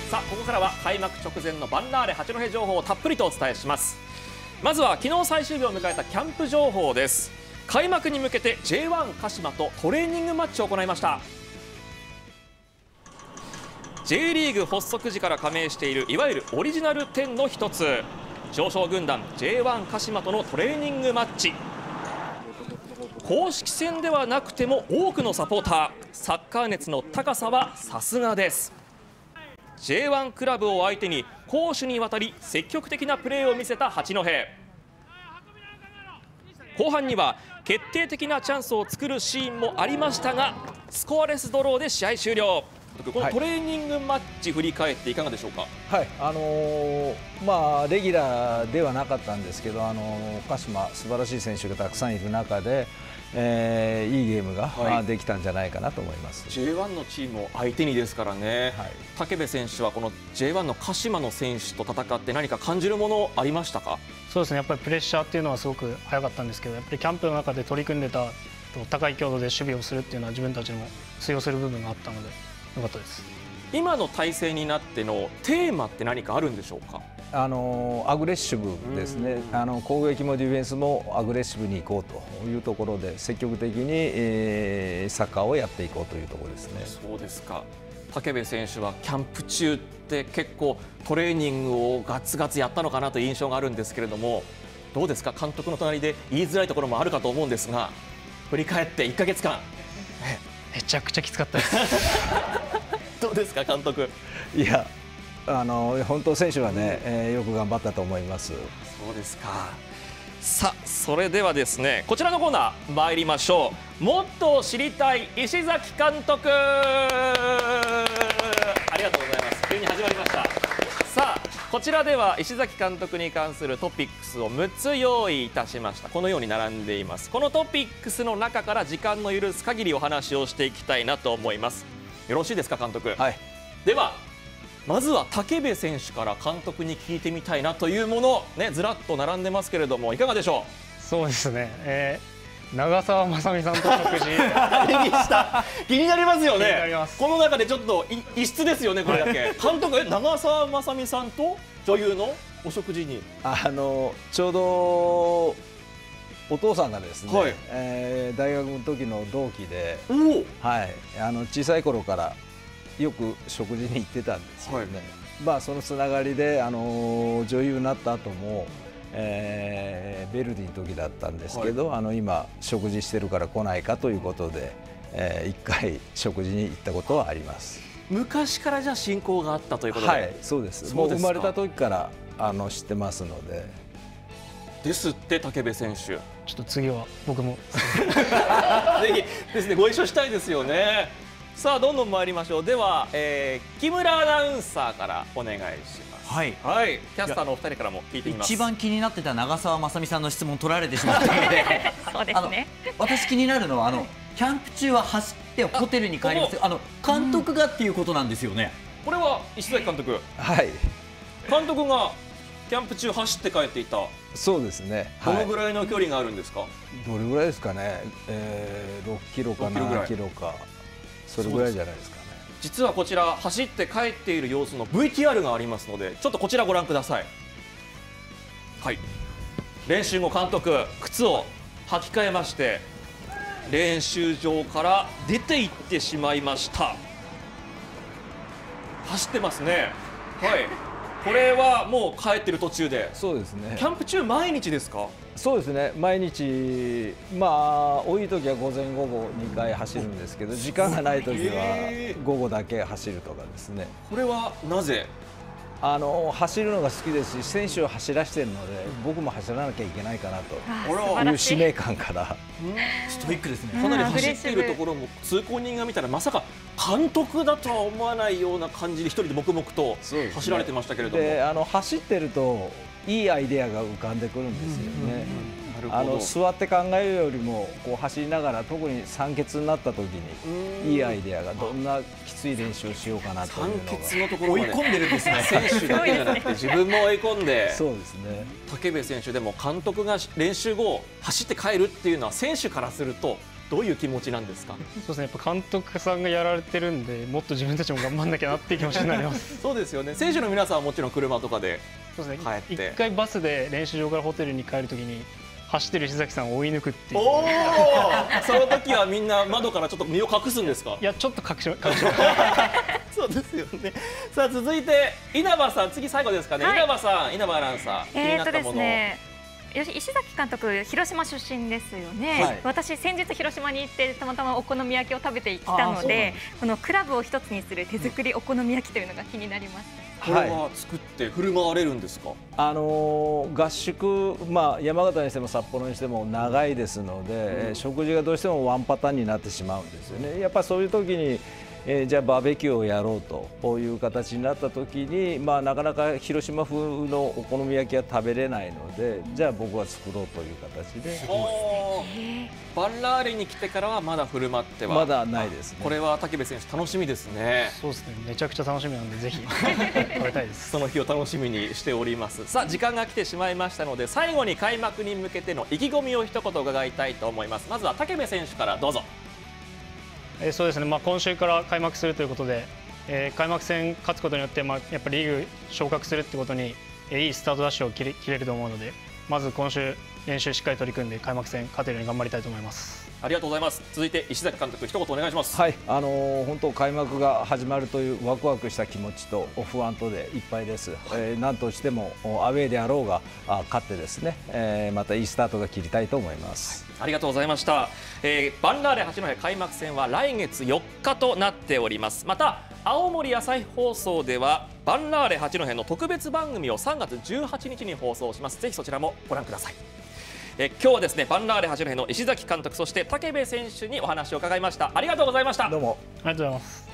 さあここからは開幕直前のバンラーレ八戸情報をたっぷりとお伝えします。まずは昨日最終日を迎えたキャンプ情報です。開幕に向けて J1 鹿島とトレーニングマッチを行いました。 J リーグ発足時から加盟しているいわゆるオリジナル10の一つ、常勝軍団 J1 鹿島とのトレーニングマッチ。公式戦ではなくても多くのサポーター、サッカー熱の高さはさすがです。 J1 クラブを相手に攻守にわたり積極的なプレーを見せた八戸。後半には決定的なチャンスを作るシーンもありましたが、スコアレスドローで試合終了。このトレーニングマッチ振り返っていかがでしょうか。 はい、レギュラーではなかったんですけど、鹿島素晴らしい選手がたくさんいる中で、いいゲームができたんじゃないかなと思います。 J1 のチームを相手にですからね、はい、武部選手はこの J1 の鹿島の選手と戦って何か感じるものありましたか。 そうですね、やっぱりプレッシャーっていうのはすごく早かったんですけど、やっぱりキャンプの中で取り組んでた高い強度で守備をするっていうのは自分たちにも通用する部分があったのでよかったです。 今の体制になってのテーマって何かあるんでしょうか。 アグレッシブですね。攻撃もディフェンスもアグレッシブにいこうというところで積極的に、サッカーをやっていこうというところですね。 そうですか。武部選手はキャンプ中って結構トレーニングをガツガツやったのかなという印象があるんですけれども、どうですか。監督の隣で言いづらいところもあるかと思うんですが、振り返って1ヶ月間めちゃくちゃきつかったですどうですか監督。 いや、本当選手はね、よく頑張ったと思います。 そうですか。さあそれではですね、こちらのコーナー参りましょう。もっと知りたい石崎監督、ありがとうございます。急に始まりました。さあこちらでは石崎監督に関するトピックスを6つ用意いたしました。このように並んでいます。このトピックスの中から時間の許す限りお話をしていきたいなと思います。よろしいですか監督。はい。ではまずは武部選手から監督に聞いてみたいなというもの、ね、ずらっと並んでますけれどもいかがでしょう。 そうですね、長澤まさみさんと食事気になりますよね。 気になります。 この中でちょっと異質ですよね、これだけ。監督、長澤まさみさんと女優のお食事にちょうどお父さんがですね、はい、大学の時の同期で、はい、小さい頃からよく食事に行ってたんですよね。はい、そのつながりで女優になった後も、ベルディの時だったんですけど、はい、今食事してるから来ないかということで、1回食事に行ったことはあります。 昔からじゃあ親交があったということで。 はい、そうです。もう生まれた時から知ってますので。 ですって武部選手。ちょっと次は僕もぜひですね、ご一緒したいですよね。さあどんどん参りましょう。では、木村アナウンサーからお願いします。 はい、 はい、キャスターのお二人からも聞いてみます。 一番気になってた長澤まさみさんの質問取られてしまったのでそうですね。 私気になるのはキャンプ中は走ってホテルに帰ります。監督がっていうことなんですよね。 これは石崎監督。 はい。 監督がキャンプ中走って帰っていた。 そうですね。 どのぐらいの距離があるんですか。 どれぐらいですかね。6キロか7キロか。それぐらいじゃないですかね。 実はこちら走って帰っている様子の VTR がありますので、ちょっとこちらご覧ください。はい。練習後監督靴を履き替えまして練習場から出て行ってしまいました。走ってますね。はい。これはもう帰ってる途中で。 そうですね。 キャンプ中毎日ですか。 そうですね、毎日、多い時は午前午後2回走るんですけど、時間がない時は午後だけ走るとかですね。 これはなぜ。 走るのが好きですし、選手を走らせているので、僕も走らなきゃいけないかなという使命感からストイックですね。 かなり走っているところも通行人が見たらまさか監督だとは思わないような感じで一人で黙々と走られてましたけれども、 で走ってるといいアイデアが浮かんでくるんですよね。座って考えるよりも走りながら、特に酸欠になった時にいいアイデアが、どんなきつい練習をしようかなというのが酸欠のところまで追い込んでるんですね。 選手だけじゃなくて自分も追い込んで。 そうですね。 武部選手でも監督が練習後走って帰るっていうのは選手からするとどういう気持ちなんですか？ そうですね、やっぱ監督さんがやられてるんで、もっと自分たちも頑張んなきゃなっていう気持ちになりますそうですよね。選手の皆さんはもちろん車とかでそうですね、 帰って一回バスで練習場からホテルに帰るときに走ってる石崎さんを追い抜くっていう。 おお、その時はみんな窓からちょっと身を隠すんですか？ いや、ちょっと隠しそうですよね。さあ続いて稲葉さん、次最後ですかね。 はい稲葉さん、稲葉アナウンサー、気になったでもの。 すね、石崎監督、広島出身ですよね、 はい私、先日、広島に行ってたまたまお好み焼きを食べてきたので、このクラブを一つにする手作りお好み焼きというのが気になります。 これは作って振る舞われるんですか？ 合宿、山形にしても札幌にしても長いですので、食事がどうしてもワンパターンになってしまうんですよね。やっぱりそういう時にじゃあバーベキューをやろうという形になった時に、なかなか広島風のお好み焼きは食べれないので、じゃあ僕は作ろうという形で。 バンラーレに来てからはまだ振る舞ってはまだないですね。 これは武部選手楽しみですね。 そうですね、めちゃくちゃ楽しみなんで、ぜひ食べたいですその日を楽しみにしております。さあ時間が来てしまいましたので、最後に開幕に向けての意気込みを一言伺いたいと思います。まずは武部選手からどうぞ。 そうですね、今週から開幕するということで、開幕戦勝つことによって、やっぱりリーグ昇格するってことに、いいスタートダッシュを切れると思うので、まず今週練習しっかり取り組んで開幕戦勝てるように頑張りたいと思います。 ありがとうございます。続いて石崎監督、一言お願いします。 はい、本当開幕が始まるというワクワクした気持ちと不安とでいっぱいです。何としてもアウェーであろうが勝ってですね、またいいスタートが切りたいと思います。 ありがとうございました。バンラーレ八戸開幕戦は来月4日となっております。また青森朝日放送ではバンラーレ八戸の特別番組を3月18日に放送します。ぜひそちらもご覧ください。今日はですね、バンラーレ八戸の石崎監督、そして武部選手にお話を伺いました。ありがとうございました。 どうもありがとうございます。